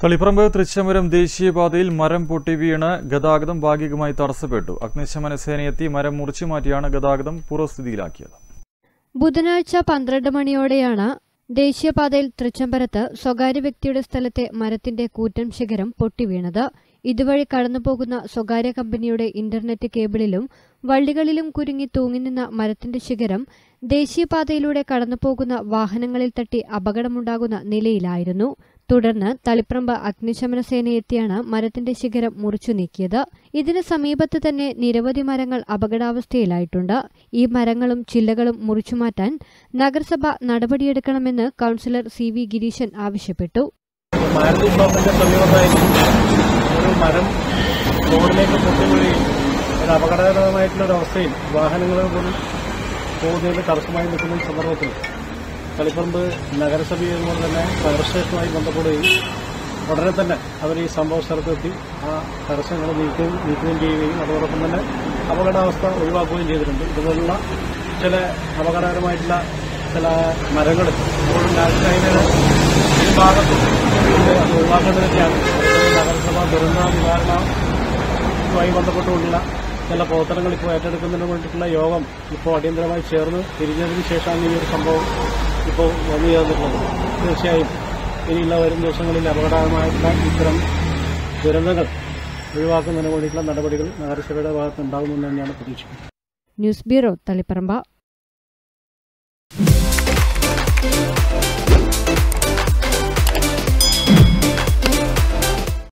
തളിപ്പറമ്പ് തൃച്ചംബരം ദേശീയപാതയിൽ മരം പൊട്ടി വീണ് ഗതാഗതം ഭാഗികമായി തടസ്സപ്പെട്ടു. അഗ്നിശമന സേനയെത്തി മരം മുറിച്ചു മാറ്റിയാണ് ഗതാഗതം പൂർവ്വസ്ഥിതിയിലാക്കിയത്. ബുധനാഴ്ച 12 മണിയോടെയാണ് ദേശീയപാതയിൽ തൃച്ചംബരത്ത് സ്വകാര്യ വ്യക്തിയുടെ സ്ഥലത്തെ മരത്തിന്റെ കൂറ്റൻ ശിഖരം പൊട്ടിവീണത്. ഇതുവഴി കടന്നുപോകുന്ന സ്വകാര്യ കമ്പനിയുടെ ഇന്റർനെറ്റ് കേബിളിലും വള്ളികളിലും കുരുങ്ങി തൂങ്ങിനിന്ന മരത്തിന്റെ ശിഖരം ദേശീയപാതയിലൂടെ കടന്നുപോകുന്ന വാഹനങ്ങളിൽ തട്ടി അപകടമുണ്ടാകുന്ന നിലയിലായിരുന്നു. തുടർന്ന് തളിപ്പറമ്പ് അഗ്നിശമന സേനയെത്തിയാണ് മരത്തിന്റെ ശിഖരം മുറിച്ചു നീക്കിയത്. ഇതിന് സമീപത്ത് തന്നെ നിരവധി മരങ്ങൾ അപകടാവസ്ഥയിലായിട്ടുണ്ട്. ഈ മരങ്ങളും ചില്ലകളും മുറിച്ചുമാറ്റാൻ നഗരസഭ നടപടിയെടുക്കണമെന്ന് കൌൺസിലർ CV ഗിരീശൻ ആവശ്യപ്പെട്ടു. ഒരു മരം റോഡിലേക്ക് പൊട്ടിവീഴുകയും ഒരു അപകടകരമായിട്ടുള്ളൊരവസ്ഥയിൽ വാഹനങ്ങൾ പോലും പോകുന്നതിന് തടസ്സമായി നിൽക്കുന്ന സന്ദർഭത്തിൽ തളിപ്പറമ്പ് നഗരസഭയുമായി തന്നെ ഫയർ സ്റ്റേഷനുമായി ബന്ധപ്പെടുകയും ഉടനെ തന്നെ അവർ ഈ സംഭവ സ്ഥലത്തെത്തി ആ തടസ്സങ്ങൾ നീക്കുകയും ചെയ്യുകയും അതോടൊപ്പം തന്നെ അപകടാവസ്ഥ ഒഴിവാക്കുകയും ചെയ്തിട്ടുണ്ട്. ഇതുപോലുള്ള ചില അപകടകരമായിട്ടുള്ള ചില മരങ്ങൾ അതിൻ്റെ ഒരു ഭാഗത്തും അത് ഒഴിവാക്കേണ്ടതൊക്കെയാണ്. നഗരസഭ ദുരന്ത നിവാരണവുമായി ബന്ധപ്പെട്ടുകൊണ്ടുള്ള ചില പ്രവർത്തനങ്ങൾ ഇപ്പോൾ ഏറ്റെടുക്കുന്നതിന് വേണ്ടിയിട്ടുള്ള യോഗം ഇപ്പോൾ അടിയന്തരമായി ചേർന്ന് തിരിഞ്ഞതിന് ശേഷമാണ് ഈ ഒരു സംഭവം ഇപ്പോൾ വന്നു ചേർന്നിട്ടുള്ളത്. തീർച്ചയായും ഇനിയുള്ള വരും ദിവസങ്ങളിൽ അപകടകരമായിട്ടുള്ള ഇത്തരം ദുരന്തങ്ങൾ ഒഴിവാക്കുന്നതിന് വേണ്ടിയിട്ടുള്ള നടപടികൾ നഗരസഭയുടെ ഭാഗത്ത് ഉണ്ടാകുമെന്ന് തന്നെയാണ് പ്രതീക്ഷിക്കുന്നത്. News bureau, Taliparamba.